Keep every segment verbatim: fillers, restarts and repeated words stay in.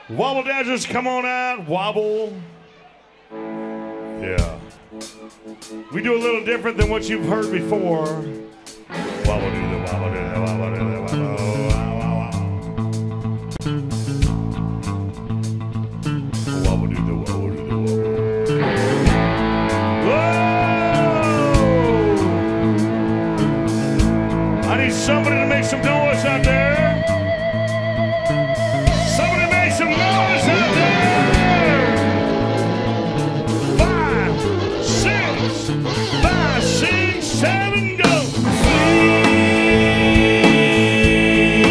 Wobble Dazzers, come on out. Wobble. Yeah. We do a little different than what you've heard before. Wobble do the wobble do the wobble do the wobble. Wobble do the wobble do the wobble. Whoa! I need somebody to make some noise out there. Somebody make some noise out there. Five, six, five, six, seven, go.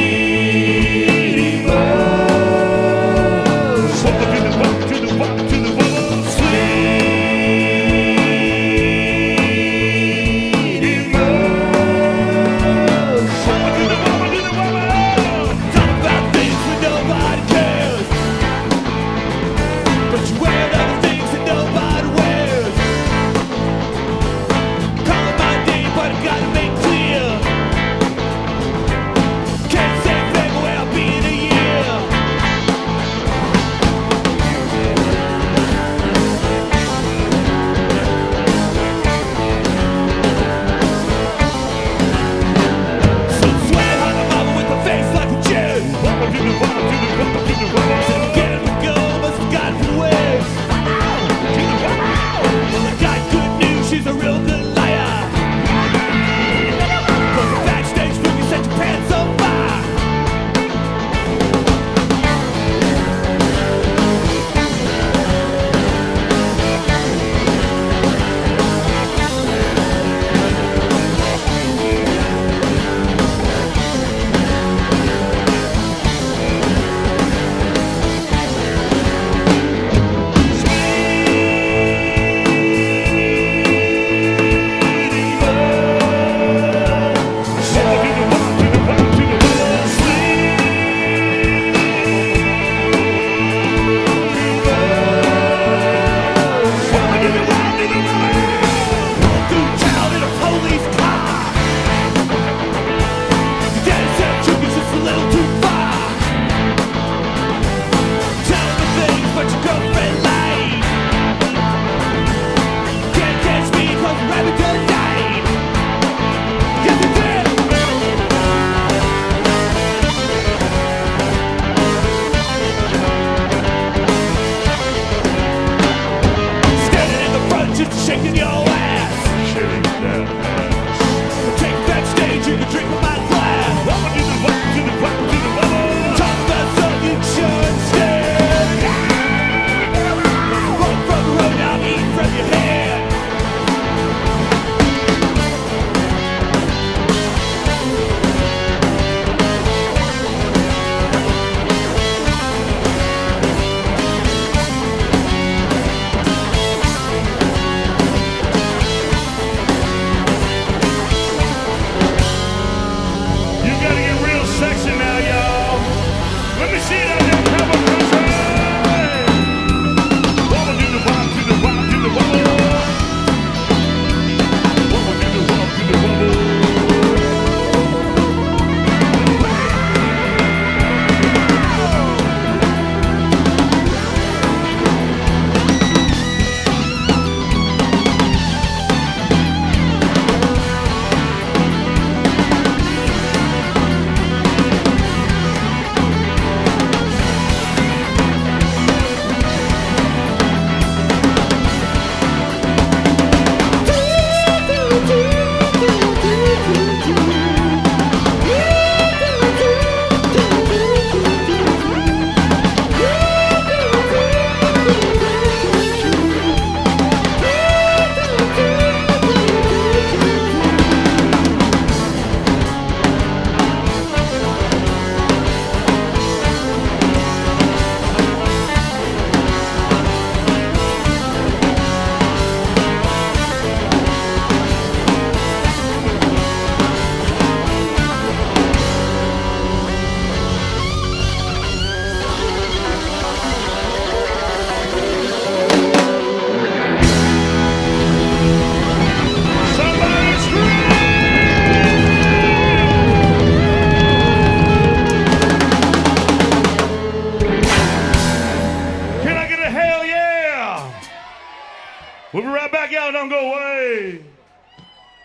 We'll be right back out. Don't go away.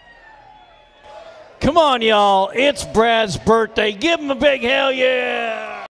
Come on, y'all. It's Brad's birthday. Give him a big hell yeah.